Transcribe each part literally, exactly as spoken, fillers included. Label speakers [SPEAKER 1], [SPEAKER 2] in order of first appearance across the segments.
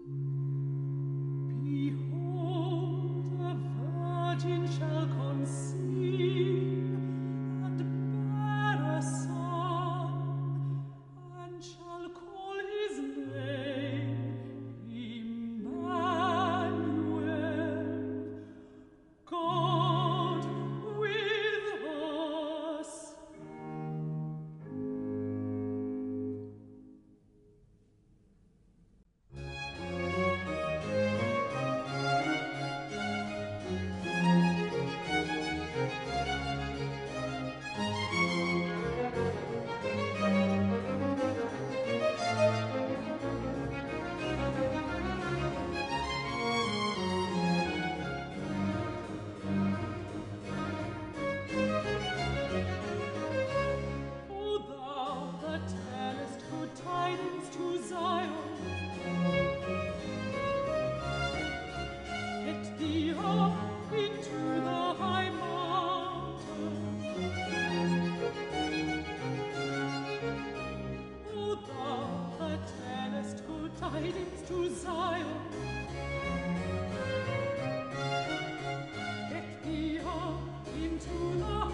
[SPEAKER 1] Behold, a virgin shall conceive and bear a son, and shall call his name Emmanuel, God with us. O thou that tellest good tidings to Zion, get thee up into the high mountain. O thou that tellest good tidings to Zion, get thee up into the high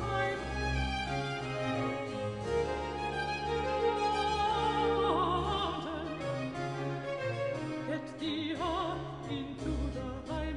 [SPEAKER 1] mountain. Get thee up into the high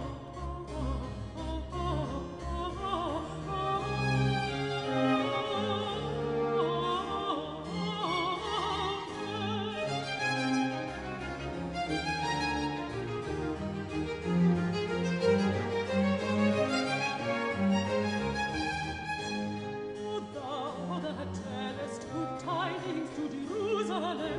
[SPEAKER 1] O thou that tellest good tidings to Jerusalem,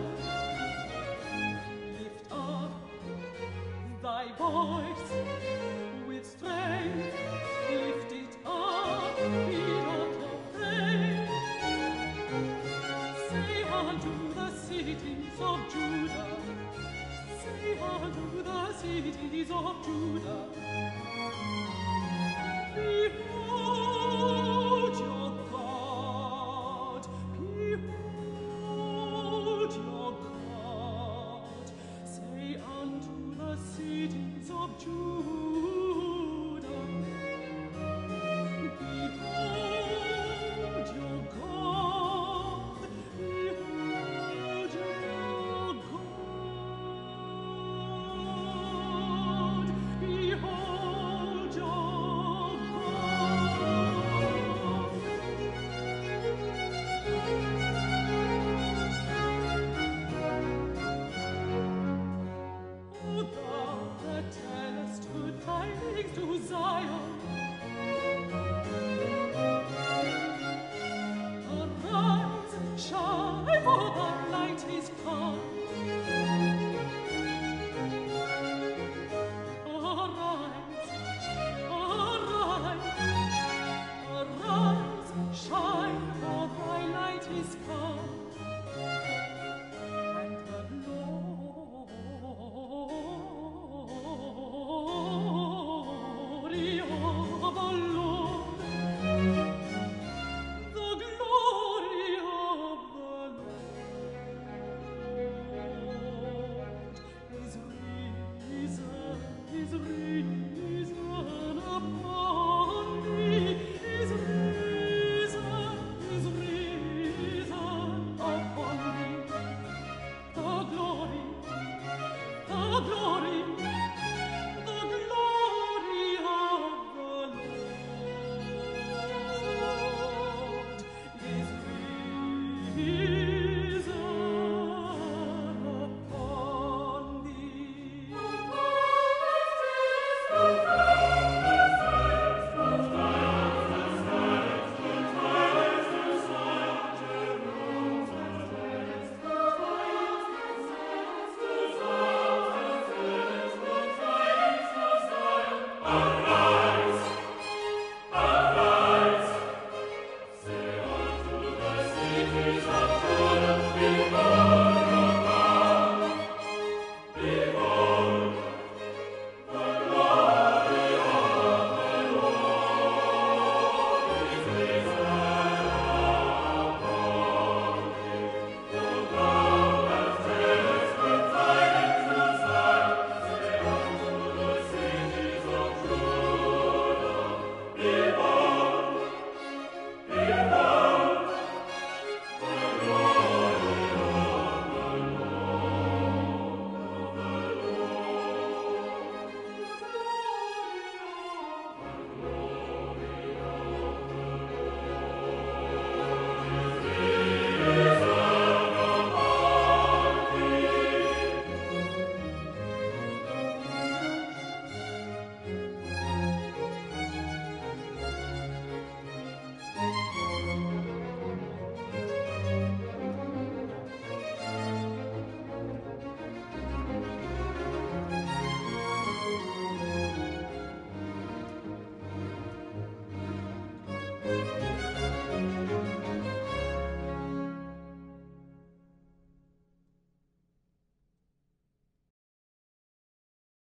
[SPEAKER 1] lift up thy voice with strength, lift it up, be not afraid. Say unto the cities of Judah, say unto the cities of Judah, behold your God, behold your God. Say unto the cities of Judah, behold your God, behold your God, behold your O thou that tellest good tidings to Zion, arise, shine, for the light is come. Arise, arise, arise, shine, for thy light is come, and the glory of the